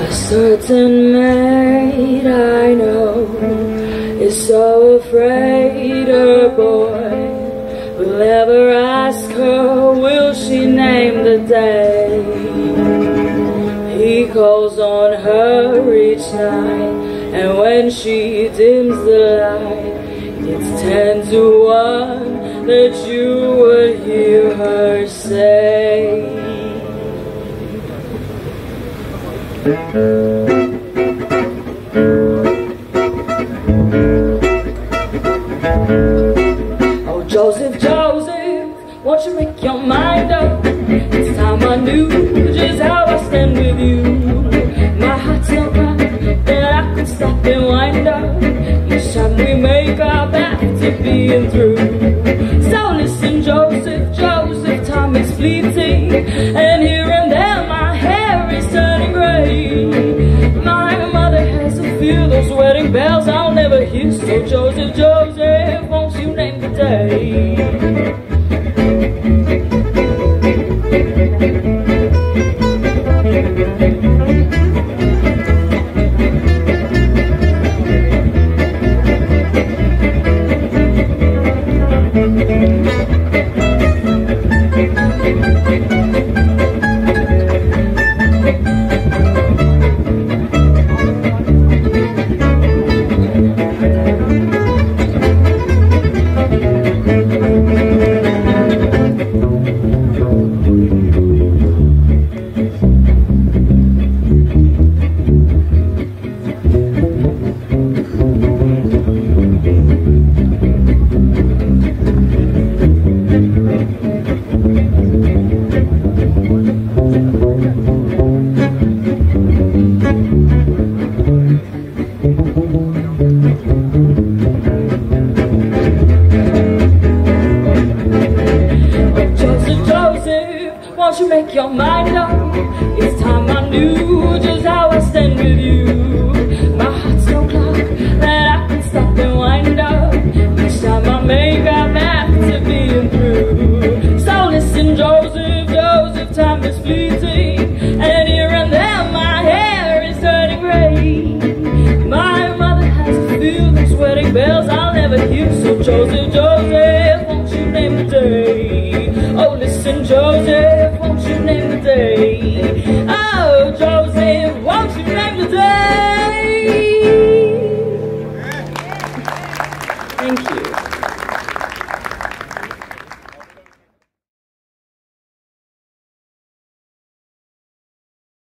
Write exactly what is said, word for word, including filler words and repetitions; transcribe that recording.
A certain maid I know is so afraid her boy will never ask her, will she name the day? He calls on her each night, and when she dims the light, it's ten to one that you would hear her say. Oh, Joseph, Joseph, won't you make your mind up? It's time I knew just how I stand with you. My heart's so hot that I could stop and wind up each time we make our back to being through. So listen, Joseph, Joseph, time is fleeting, and here and there my hair is turning gray. My mother has a few those wedding bells I'll never hear. So Joseph, Joseph, won't you name the day? Won't you make your mind up? It's time I knew just how I stand with you. My heart's no clock that I can stop and wind up each time I make our back to being through. So listen, Joseph, Joseph, time is fleeting, and here and there my hair is turning gray. My mother has to feel those wedding bells I'll never hear. So Joseph, Joseph, won't you name the day? Oh, listen, Joseph,